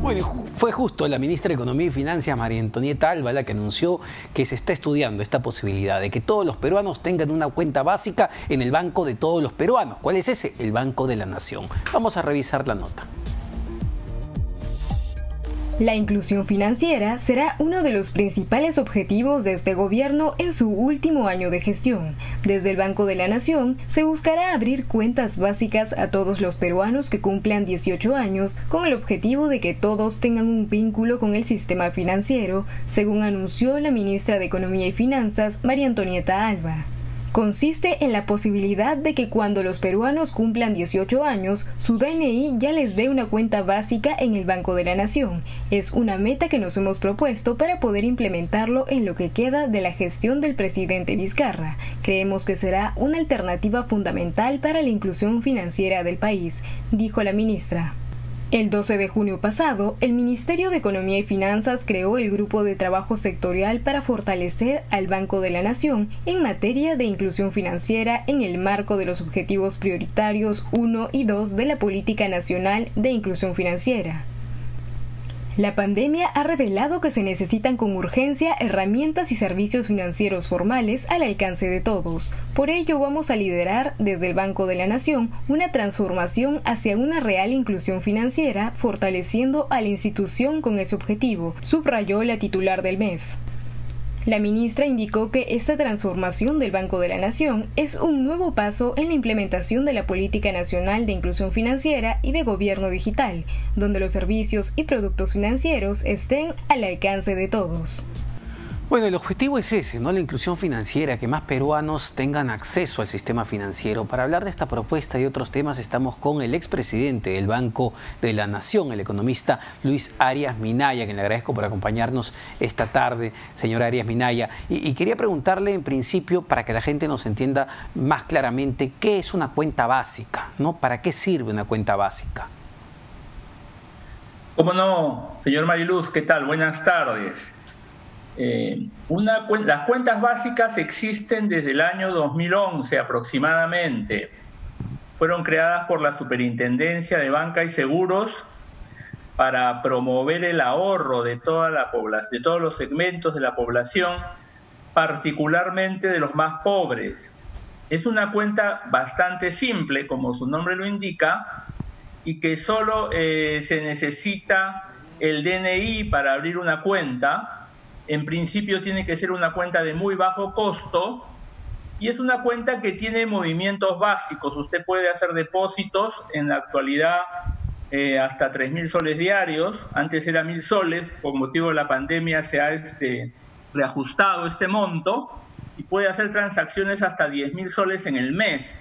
Bueno, fue justo la ministra de Economía y Finanzas, María Antonieta Alba, la que anunció que se está estudiando esta posibilidad de que todos los peruanos tengan una cuenta básica en el banco de todos los peruanos. ¿Cuál es ese? El Banco de la Nación. Vamos a revisar la nota. La inclusión financiera será uno de los principales objetivos de este gobierno en su último año de gestión. Desde el Banco de la Nación se buscará abrir cuentas básicas a todos los peruanos que cumplan 18 años con el objetivo de que todos tengan un vínculo con el sistema financiero, según anunció la ministra de Economía y Finanzas, María Antonieta Alba. Consiste en la posibilidad de que cuando los peruanos cumplan 18 años, su DNI ya les dé una cuenta básica en el Banco de la Nación. Es una meta que nos hemos propuesto para poder implementarlo en lo que queda de la gestión del presidente Vizcarra. Creemos que será una alternativa fundamental para la inclusión financiera del país, dijo la ministra. El 12 de junio pasado, el Ministerio de Economía y Finanzas creó el Grupo de Trabajo Sectorial para fortalecer al Banco de la Nación en materia de inclusión financiera en el marco de los Objetivos Prioritarios 1 y 2 de la Política Nacional de Inclusión Financiera. La pandemia ha revelado que se necesitan con urgencia herramientas y servicios financieros formales al alcance de todos. Por ello, vamos a liderar desde el Banco de la Nación una transformación hacia una real inclusión financiera, fortaleciendo a la institución con ese objetivo, subrayó la titular del MEF. La ministra indicó que esta transformación del Banco de la Nación es un nuevo paso en la implementación de la Política Nacional de Inclusión Financiera y de Gobierno Digital, donde los servicios y productos financieros estén al alcance de todos. Bueno, el objetivo es ese, ¿no? La inclusión financiera, que más peruanos tengan acceso al sistema financiero. Para hablar de esta propuesta y otros temas estamos con el expresidente del Banco de la Nación, el economista Luis Arias Minaya, quien le agradezco por acompañarnos esta tarde, señor Arias Minaya. Y quería preguntarle en principio, para que la gente nos entienda más claramente, ¿qué es una cuenta básica, ¿no? ¿Para qué sirve una cuenta básica? ¿Cómo no, señor Mariluz? ¿Qué tal? Buenas tardes. Las cuentas básicas existen desde el año 2011 aproximadamente. Fueron creadas por la Superintendencia de Banca y Seguros para promover el ahorro de toda la población, de todos los segmentos de la población, particularmente de los más pobres. Es una cuenta bastante simple, como su nombre lo indica, y que solo se necesita el DNI para abrir una cuenta. En principio tiene que ser una cuenta de muy bajo costo y es una cuenta que tiene movimientos básicos. Usted puede hacer depósitos, en la actualidad hasta 3.000 soles diarios. Antes era 1.000 soles, por motivo de la pandemia se ha reajustado este monto y puede hacer transacciones hasta 10.000 soles en el mes.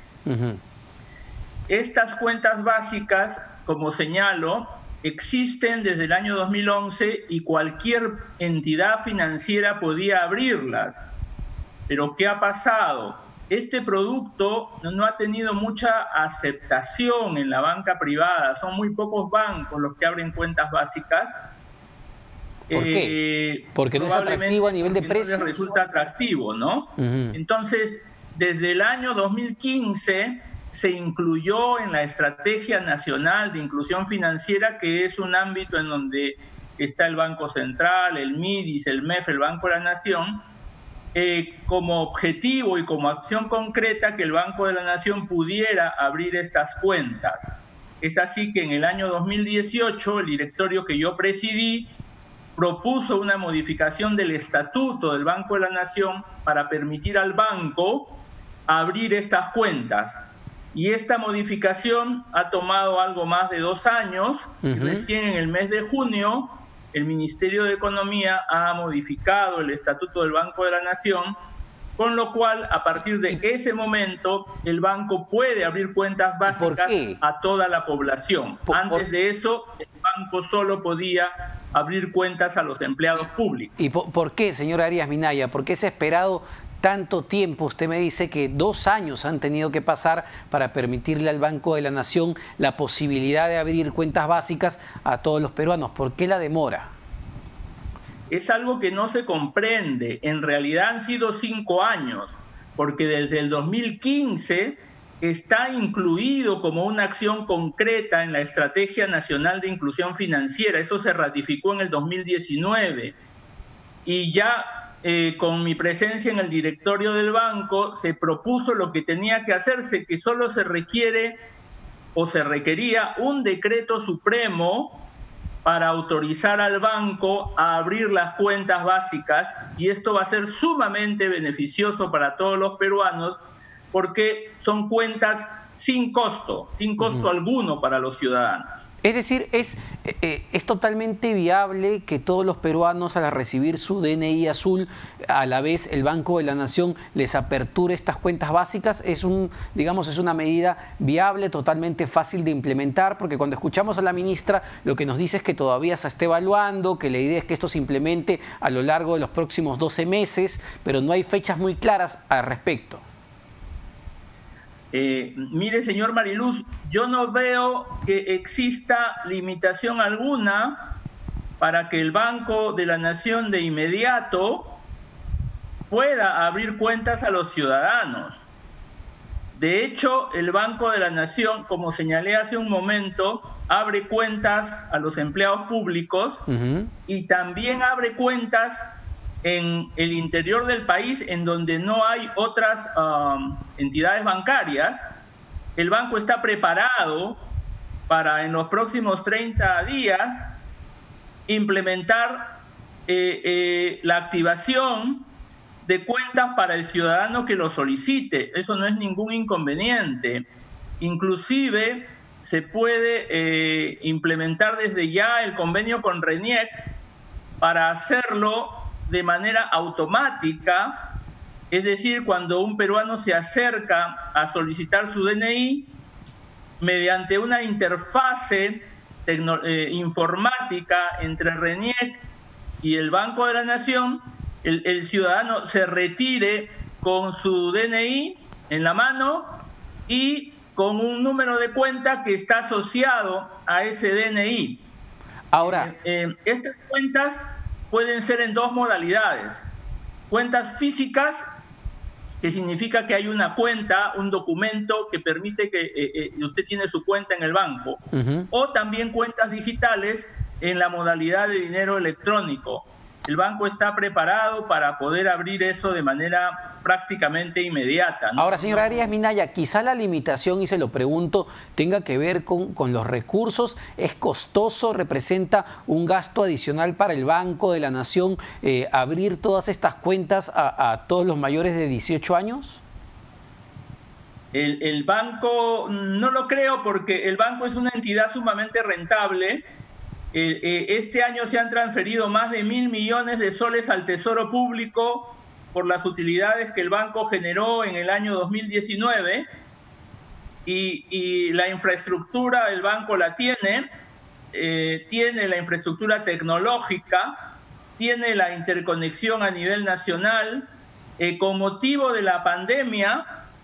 Estas cuentas básicas, como señalo, existen desde el año 2011 y cualquier entidad financiera podía abrirlas. Pero ¿qué ha pasado? Este producto no ha tenido mucha aceptación en la banca privada. Son muy pocos bancos los que abren cuentas básicas. ¿Por qué? Porque no es atractivo a nivel de precio. No les resulta atractivo, ¿no? Entonces, desde el año 2015... se incluyó en la Estrategia Nacional de Inclusión Financiera, que es un ámbito en donde está el Banco Central, el MIDIS, el MEF, el Banco de la Nación, como objetivo y como acción concreta que el Banco de la Nación pudiera abrir estas cuentas. Es así que en el año 2018 el directorio que yo presidí propuso una modificación del Estatuto del Banco de la Nación para permitir al banco abrir estas cuentas. Y esta modificación ha tomado algo más de 2 años. Y recién en el mes de junio, el Ministerio de Economía ha modificado el Estatuto del Banco de la Nación, con lo cual, a partir de ese momento, el banco puede abrir cuentas básicas a toda la población. Antes de eso, el banco solo podía abrir cuentas a los empleados públicos. ¿Y por qué, señor Arias Minaya? ¿Por qué se ha esperado tanto tiempo? Usted me dice que 2 años han tenido que pasar para permitirle al Banco de la Nación la posibilidad de abrir cuentas básicas a todos los peruanos. ¿Por qué la demora? Es algo que no se comprende. En realidad han sido 5 años, porque desde el 2015 está incluido como una acción concreta en la Estrategia Nacional de Inclusión Financiera. Eso se ratificó en el 2019 y ya con mi presencia en el directorio del banco se propuso lo que tenía que hacerse, que solo se requiere o se requería un decreto supremo para autorizar al banco a abrir las cuentas básicas, y esto va a ser sumamente beneficioso para todos los peruanos porque son cuentas sin costo alguno para los ciudadanos. Es decir, es totalmente viable que todos los peruanos, al recibir su DNI azul, a la vez el Banco de la Nación les aperture estas cuentas básicas. Digamos, es una medida viable, totalmente fácil de implementar, porque cuando escuchamos a la ministra, lo que nos dice es que todavía se está evaluando, que la idea es que esto se implemente a lo largo de los próximos 12 meses, pero no hay fechas muy claras al respecto. Mire, señor Mariluz, yo no veo que exista limitación alguna para que el Banco de la Nación de inmediato pueda abrir cuentas a los ciudadanos. De hecho, el Banco de la Nación, como señalé hace un momento, abre cuentas a los empleados públicos y también abre cuentas en el interior del país, en donde no hay otras entidades bancarias. El banco está preparado para en los próximos 30 días implementar la activación de cuentas para el ciudadano que lo solicite. Eso no es ningún inconveniente. Inclusive se puede implementar desde ya el convenio con RENIEC para hacerlo de manera automática, es decir, cuando un peruano se acerca a solicitar su DNI, mediante una interfase informática entre RENIEC y el Banco de la Nación, el ciudadano se retire con su DNI en la mano y con un número de cuenta que está asociado a ese DNI. Ahora, estas cuentas pueden ser en dos modalidades: cuentas físicas, que significa que hay una cuenta, un documento que permite que usted tiene su cuenta en el banco, o también cuentas digitales en la modalidad de dinero electrónico. El banco está preparado para poder abrir eso de manera prácticamente inmediata, ¿no? Ahora, señora Arias Minaya, quizá la limitación, y se lo pregunto, tenga que ver con los recursos. ¿Es costoso? ¿Representa un gasto adicional para el Banco de la Nación abrir todas estas cuentas a todos los mayores de 18 años? El banco no lo creo, porque el banco es una entidad sumamente rentable. Este año se han transferido más de 1.000 millones de soles al Tesoro Público por las utilidades que el banco generó en el año 2019, y la infraestructura el banco la tiene la infraestructura tecnológica, tiene la interconexión a nivel nacional. Con motivo de la pandemia,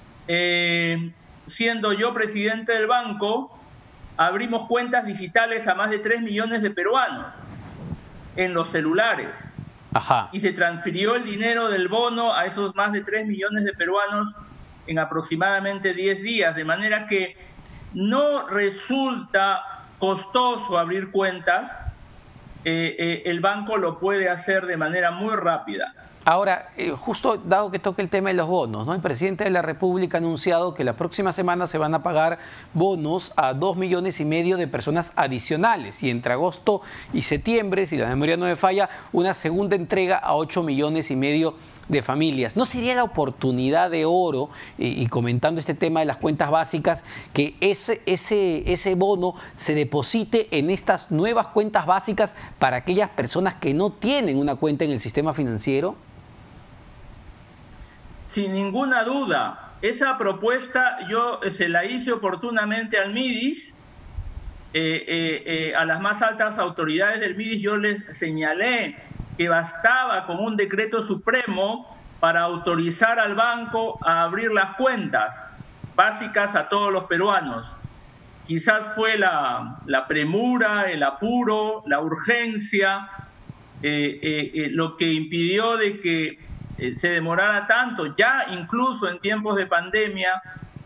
siendo yo presidente del banco, abrimos cuentas digitales a más de 3 millones de peruanos en los celulares. Y se transfirió el dinero del bono a esos más de 3 millones de peruanos en aproximadamente 10 días, de manera que no resulta costoso abrir cuentas. El banco lo puede hacer de manera muy rápida. Ahora, justo dado que toca el tema de los bonos, ¿no? El presidente de la República ha anunciado que la próxima semana se van a pagar bonos a 2,5 millones de personas adicionales, y entre agosto y septiembre, si la memoria no me falla, una segunda entrega a 8,5 millones de familias. ¿No sería la oportunidad de oro, y comentando este tema de las cuentas básicas, que ese bono se deposite en estas nuevas cuentas básicas para aquellas personas que no tienen una cuenta en el sistema financiero? Sin ninguna duda. Esa propuesta yo se la hice oportunamente al MIDIS, a las más altas autoridades del MIDIS. Yo les señalé que bastaba con un decreto supremo para autorizar al banco a abrir las cuentas básicas a todos los peruanos. Quizás fue la premura, el apuro, la urgencia, lo que impidió de que se demorara tanto. Ya incluso en tiempos de pandemia,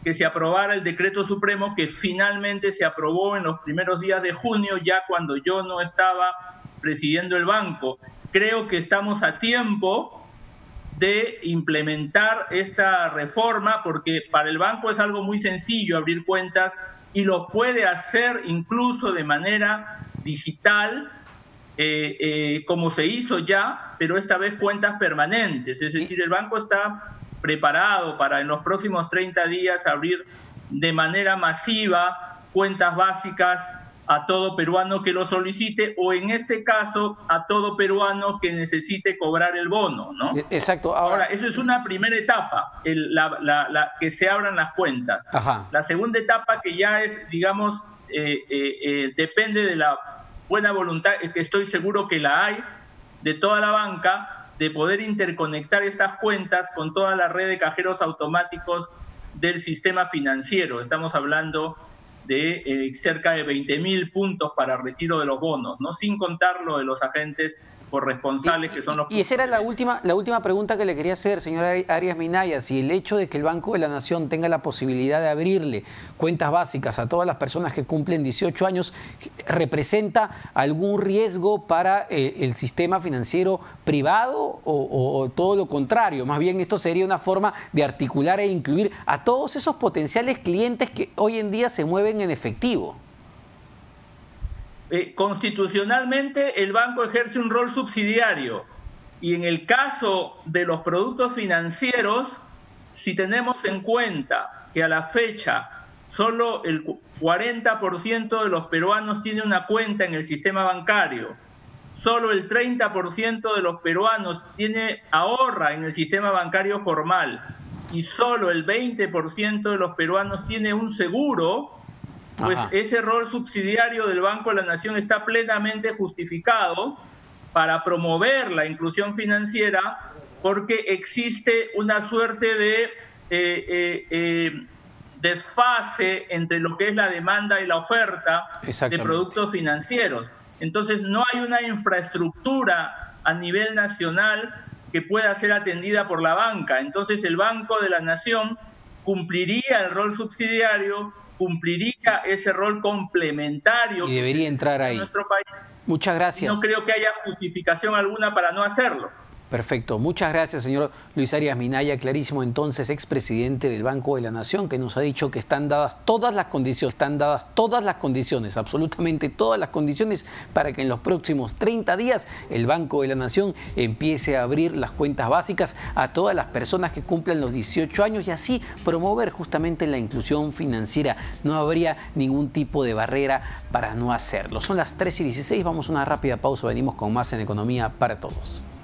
que se aprobara el decreto supremo que finalmente se aprobó en los primeros días de junio, ya cuando yo no estaba presidiendo el banco. Creo que estamos a tiempo de implementar esta reforma porque para el banco es algo muy sencillo abrir cuentas y lo puede hacer incluso de manera digital, como se hizo ya, pero esta vez cuentas permanentes. Es decir, el banco está preparado para en los próximos 30 días abrir de manera masiva cuentas básicas a todo peruano que lo solicite, o en este caso a todo peruano que necesite cobrar el bono, ¿no? Exacto. Ahora, eso es una primera etapa, que se abran las cuentas. Ajá. La segunda etapa, que ya es, digamos, depende de la buena voluntad, que estoy seguro que la hay, de toda la banca, de poder interconectar estas cuentas con toda la red de cajeros automáticos del sistema financiero. Estamos hablando de cerca de 20.000 puntos para retiro de los bonos, ¿no? Sin contar lo de los agentes corresponsales que son los... Y esa era la última pregunta que le quería hacer, señora Arias Minaya. Si el hecho de que el Banco de la Nación tenga la posibilidad de abrirle cuentas básicas a todas las personas que cumplen 18 años, ¿representa algún riesgo para el sistema financiero privado o todo lo contrario? Más bien esto sería una forma de articular e incluir a todos esos potenciales clientes que hoy en día se mueven en efectivo. Constitucionalmente el banco ejerce un rol subsidiario y en el caso de los productos financieros, si tenemos en cuenta que a la fecha solo el 40% de los peruanos tiene una cuenta en el sistema bancario, solo el 30% de los peruanos ahorra en el sistema bancario formal y solo el 20% de los peruanos tiene un seguro, pues ajá, ese rol subsidiario del Banco de la Nación está plenamente justificado para promover la inclusión financiera, porque existe una suerte de desfase entre lo que es la demanda y la oferta de productos financieros. Entonces no hay una infraestructura a nivel nacional que pueda ser atendida por la banca. Entonces el Banco de la Nación cumpliría el rol subsidiario, cumpliría ese rol complementario y debería entrar ahí en nuestro país. Muchas gracias. No creo que haya justificación alguna para no hacerlo. Perfecto. Muchas gracias, señor Luis Arias Minaya. Clarísimo, entonces, expresidente del Banco de la Nación, que nos ha dicho que están dadas todas las condiciones, absolutamente todas las condiciones para que en los próximos 30 días el Banco de la Nación empiece a abrir las cuentas básicas a todas las personas que cumplan los 18 años y así promover justamente la inclusión financiera. No habría ningún tipo de barrera para no hacerlo. Son las 3:16, vamos a una rápida pausa, venimos con más en Economía para Todos.